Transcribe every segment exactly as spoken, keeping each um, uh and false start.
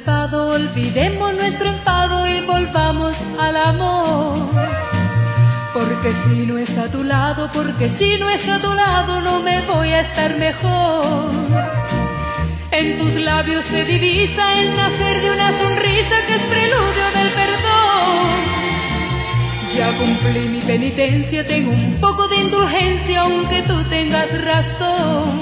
enfado, olvidemos nuestro enfado y volvamos al amor. Porque si no es a tu lado, porque si no es a tu lado, no me voy a estar mejor. En tus labios se divisa el nacer de una sonrisa que es preludio del perdón. Ya cumplí mi penitencia, tengo un poco de indulgencia, aunque tú tengas razón.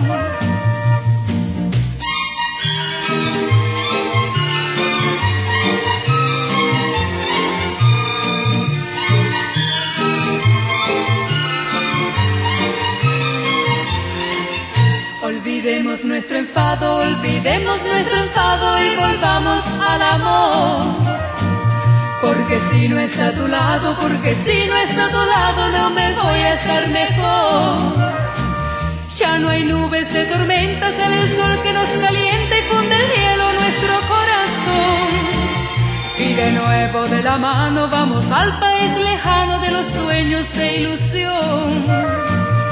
Olvidemos nuestro enfado, olvidemos nuestro enfado y volvamos al amor. Porque si no es a tu lado, porque si no es a tu lado, no me voy a estar mejor. Ya no hay nubes de tormenta, sale el sol que nos calienta y funde el hielo nuestro corazón. Y de nuevo de la mano vamos al país lejano de los sueños de ilusión.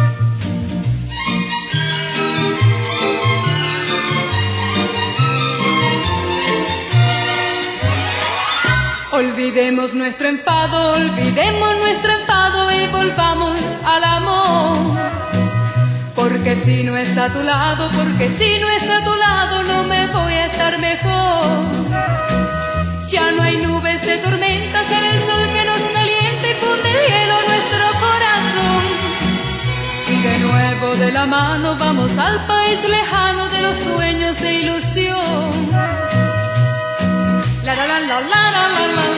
Olvidemos nuestro enfado, olvidemos nuestro enfado y volvamos al amor. Porque si no es a tu lado, porque si no es a tu lado, no me voy a estar mejor. Ya no hay nubes de tormenta, será el sol que nos calienta y funde el hielo nuestro corazón. Y de nuevo de la mano vamos al país lejano de los sueños de ilusión. La la la la la la la.